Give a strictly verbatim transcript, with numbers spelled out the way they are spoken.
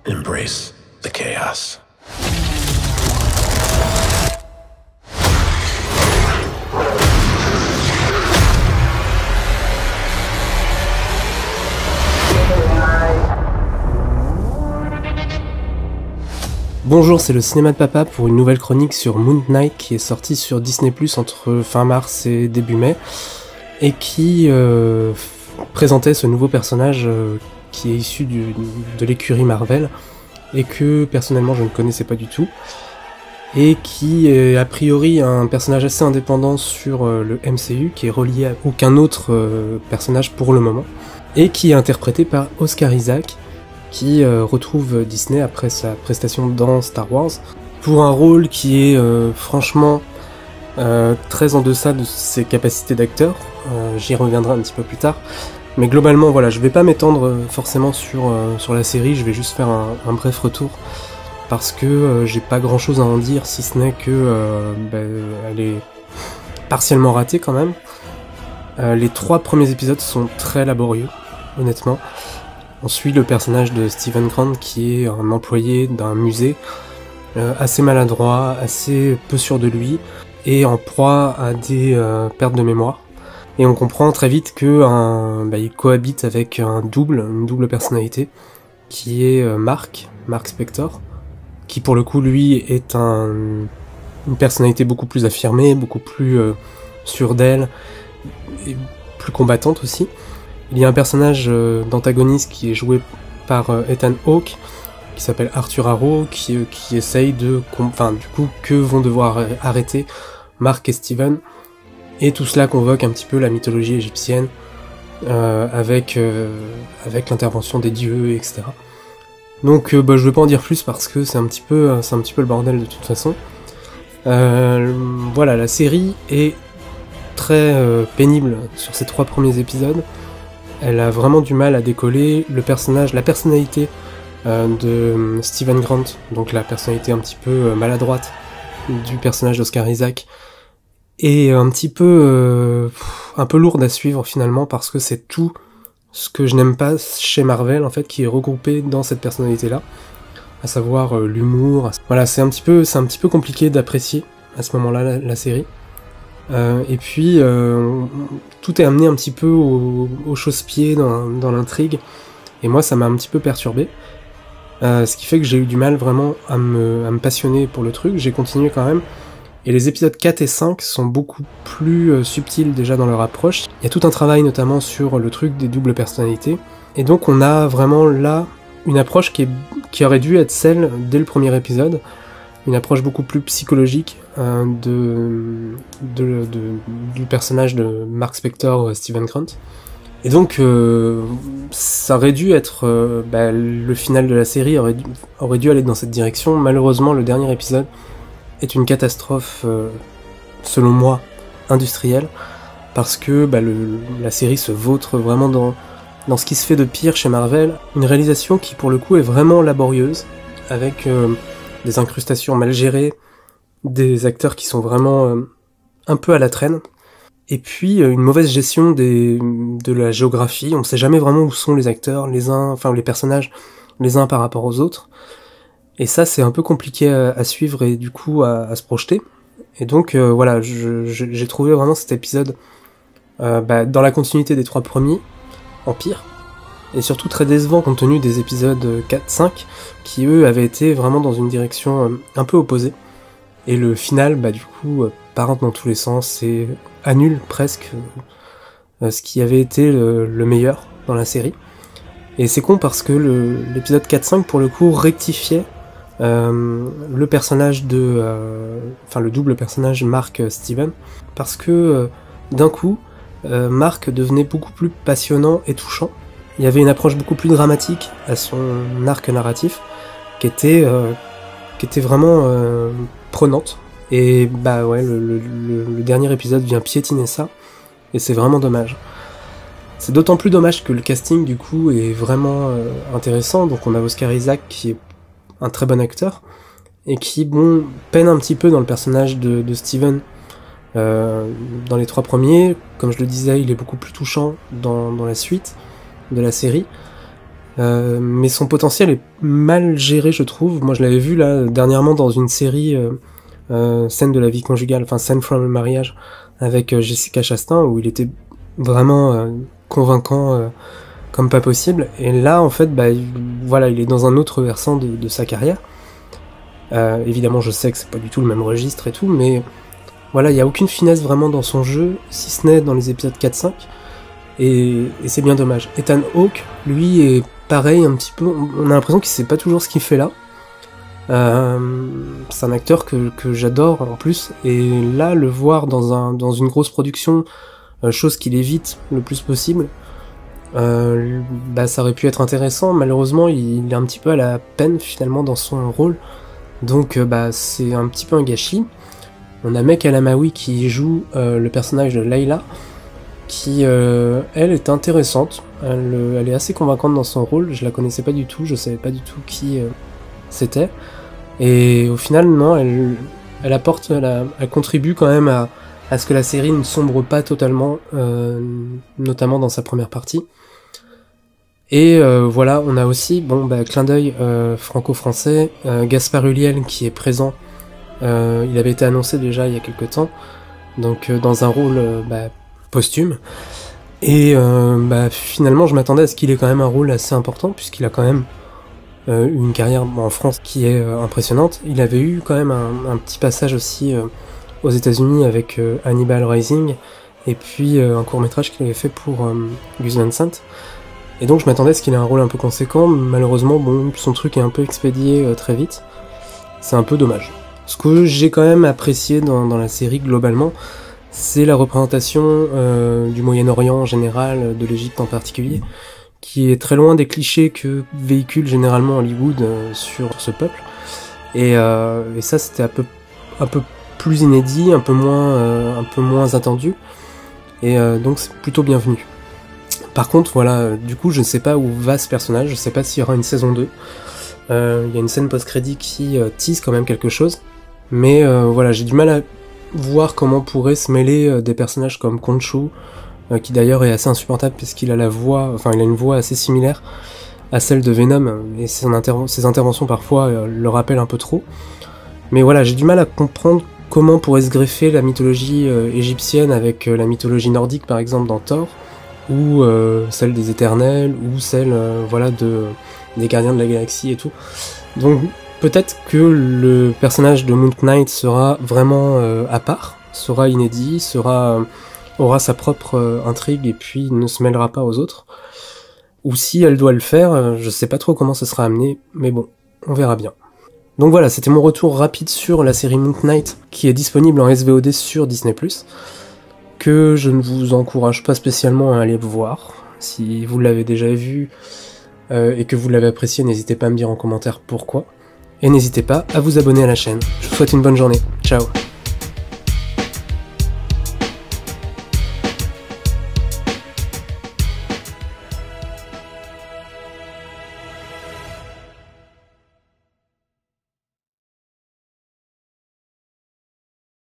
Embrace the chaos. Bonjour, c'est le cinéma de papa pour une nouvelle chronique sur Moon Knight qui est sortie sur Disney plus, entre fin mars et début mai, et qui euh, présentait ce nouveau personnage euh, qui est issu du, de l'écurie Marvel, et que personnellement je ne connaissais pas du tout, et qui est a priori un personnage assez indépendant sur euh, le M C U, qui est relié à aucun autre euh, personnage pour le moment, et qui est interprété par Oscar Isaac, qui euh, retrouve Disney après sa prestation dans Star Wars, pour un rôle qui est euh, franchement euh, très en deçà de ses capacités d'acteur. Euh, j'y reviendrai un petit peu plus tard, mais globalement voilà, je vais pas m'étendre forcément sur, euh, sur la série, je vais juste faire un, un bref retour, parce que euh, j'ai pas grand chose à en dire, si ce n'est que euh, bah, elle est partiellement ratée quand même. Euh, les trois premiers épisodes sont très laborieux, honnêtement. On suit le personnage de Steven Grant, qui est un employé d'un musée, euh, assez maladroit, assez peu sûr de lui, et en proie à des euh, pertes de mémoire. Et on comprend très vite que un, bah, il cohabite avec un double, une double personnalité, qui est euh, Mark, Mark Spector, qui pour le coup lui est un, une personnalité beaucoup plus affirmée, beaucoup plus euh, sûre d'elle, et plus combattante aussi. Il y a un personnage euh, d'antagoniste qui est joué par euh, Ethan Hawke, qui s'appelle Arthur Harrow, qui, euh, qui essaye de... Enfin, du coup, que vont devoir arrêter Mark et Steven. Et tout cela convoque un petit peu la mythologie égyptienne, euh, avec, euh, avec l'intervention des dieux, et cetera. Donc, euh, bah, je vais pas en dire plus parce que c'est un petit peu, c'est un petit peu le bordel de toute façon. Euh, voilà, la série est très euh, pénible sur ces trois premiers épisodes. Elle a vraiment du mal à décoller. Le personnage, la personnalité euh, de Steven Grant, donc la personnalité un petit peu euh, maladroite du personnage d'Oscar Isaac, est un petit peu euh, un peu lourde à suivre finalement, parce que c'est tout ce que je n'aime pas chez Marvel en fait qui est regroupé dans cette personnalité-là, à savoir euh, l'humour. Voilà, c'est un petit peu c'est un petit peu compliqué d'apprécier à ce moment-là la, la série. Euh, et puis euh, tout est amené un petit peu au, au chausse-pied dans, dans l'intrigue, et moi ça m'a un petit peu perturbé, euh, ce qui fait que j'ai eu du mal vraiment à me, à me passionner pour le truc. J'ai continué quand même, et les épisodes quatre et cinq sont beaucoup plus euh, subtils déjà dans leur approche. Il y a tout un travail notamment sur le truc des doubles personnalités, et donc on a vraiment là une approche qui, est, qui aurait dû être celle dès le premier épisode, une approche beaucoup plus psychologique euh, de, de, de, du personnage de Mark Spector, euh, Steven Grant. Et donc, euh, ça aurait dû être... Euh, bah, le final de la série aurait dû, aurait dû aller dans cette direction. Malheureusement, le dernier épisode est une catastrophe, euh, selon moi, industrielle, parce que bah, le, la série se vautre vraiment dans, dans ce qui se fait de pire chez Marvel. Une réalisation qui, pour le coup, est vraiment laborieuse, avec... Euh, des incrustations mal gérées, des acteurs qui sont vraiment euh, un peu à la traîne, et puis euh, une mauvaise gestion des, de la géographie. On sait jamais vraiment où sont les acteurs, les uns, enfin les personnages, les uns par rapport aux autres, et ça c'est un peu compliqué à, à suivre et du coup à, à se projeter. Et donc euh, voilà, je, je, j'ai trouvé vraiment cet épisode euh, bah, dans la continuité des trois premiers, en pire, et surtout très décevant compte tenu des épisodes quatre cinq, qui eux avaient été vraiment dans une direction un peu opposée. Et le final, bah du coup, part dans tous les sens et annule presque euh, ce qui avait été le, le meilleur dans la série. Et c'est con parce que le, l'épisode quatre cinq, pour le coup, rectifiait euh, le personnage de... Euh, enfin, le double personnage Mark Steven, parce que euh, d'un coup, euh, Mark devenait beaucoup plus passionnant et touchant. Il y avait une approche beaucoup plus dramatique à son arc narratif, qui était, euh, qui était vraiment euh, prenante. Et bah ouais, le, le, le, le dernier épisode vient piétiner ça, et c'est vraiment dommage. C'est d'autant plus dommage que le casting du coup est vraiment euh, intéressant. Donc on a Oscar Isaac qui est un très bon acteur, et qui bon peine un petit peu dans le personnage de, de Steven. Euh, dans les trois premiers, comme je le disais, il est beaucoup plus touchant dans, dans la suite de la série. Euh, mais son potentiel est mal géré, je trouve. Moi, je l'avais vu là dernièrement dans une série euh, euh, Scène de la vie conjugale, enfin Scène from a Marriage, avec euh, Jessica Chastain, où il était vraiment euh, convaincant euh, comme pas possible. Et là, en fait, bah, il, voilà, il est dans un autre versant de, de sa carrière. Euh, évidemment, je sais que c'est pas du tout le même registre et tout, mais voilà, il y a aucune finesse vraiment dans son jeu, si ce n'est dans les épisodes quatre cinq. Et, et c'est bien dommage. Ethan Hawke, lui, est pareil un petit peu, on a l'impression qu'il sait pas toujours ce qu'il fait là. Euh, c'est un acteur que, que j'adore en plus, et là, le voir dans, un, dans une grosse production, euh, chose qu'il évite le plus possible, euh, bah, ça aurait pu être intéressant. Malheureusement, il est un petit peu à la peine finalement dans son rôle, donc euh, bah, c'est un petit peu un gâchis. On a Meg Alamaoui qui joue euh, le personnage de Layla, qui, euh, elle, est intéressante. Elle, elle est assez convaincante dans son rôle. Je la connaissais pas du tout, je savais pas du tout qui euh, c'était. Et au final, non, elle, elle apporte, elle, a, elle contribue quand même à, à ce que la série ne sombre pas totalement, euh, notamment dans sa première partie. Et euh, voilà, on a aussi, bon, bah, clin d'œil euh, franco-français, euh, Gaspard Ulliel qui est présent. Euh, il avait été annoncé déjà il y a quelques temps, donc euh, dans un rôle euh, bah, posthume. Et euh, bah, finalement, je m'attendais à ce qu'il ait quand même un rôle assez important, puisqu'il a quand même euh, une carrière en France qui est euh, impressionnante. Il avait eu quand même un, un petit passage aussi euh, aux États-Unis avec euh, Hannibal Rising, et puis euh, un court-métrage qu'il avait fait pour euh, Gus Van Sant. Et donc je m'attendais à ce qu'il ait un rôle un peu conséquent. Malheureusement, bon, son truc est un peu expédié euh, très vite. C'est un peu dommage. Ce que j'ai quand même apprécié dans, dans la série globalement, c'est la représentation euh, du Moyen-Orient en général, de l'Égypte en particulier, qui est très loin des clichés que véhicule généralement Hollywood euh, sur ce peuple. Et, euh, et ça, c'était un peu, un peu plus inédit, un peu moins, euh, un peu moins attendu. Et euh, donc c'est plutôt bienvenu. Par contre, voilà, euh, du coup, je ne sais pas où va ce personnage, je ne sais pas s'il y aura une saison deux. Il euh, y a une scène post-crédit qui euh, tease quand même quelque chose. Mais euh, voilà, j'ai du mal à voir comment pourrait se mêler euh, des personnages comme Khonshu, euh, qui d'ailleurs est assez insupportable puisqu'il a la voix, enfin il a une voix assez similaire à celle de Venom, et ses, interv- ses interventions parfois euh, le rappellent un peu trop. Mais voilà, j'ai du mal à comprendre comment pourrait se greffer la mythologie euh, égyptienne avec euh, la mythologie nordique par exemple dans Thor, ou euh, celle des Éternels, ou celle euh, voilà de des Gardiens de la Galaxie et tout. Donc peut-être que le personnage de Moon Knight sera vraiment euh, à part, sera inédit, sera euh, aura sa propre euh, intrigue et puis ne se mêlera pas aux autres. Ou si elle doit le faire, euh, je sais pas trop comment ça sera amené, mais bon, on verra bien. Donc voilà, c'était mon retour rapide sur la série Moon Knight, qui est disponible en S V O D sur Disney plus, que je ne vous encourage pas spécialement à aller voir. Si vous l'avez déjà vu euh, et que vous l'avez apprécié, n'hésitez pas à me dire en commentaire pourquoi. Et n'hésitez pas à vous abonner à la chaîne. Je vous souhaite une bonne journée. Ciao.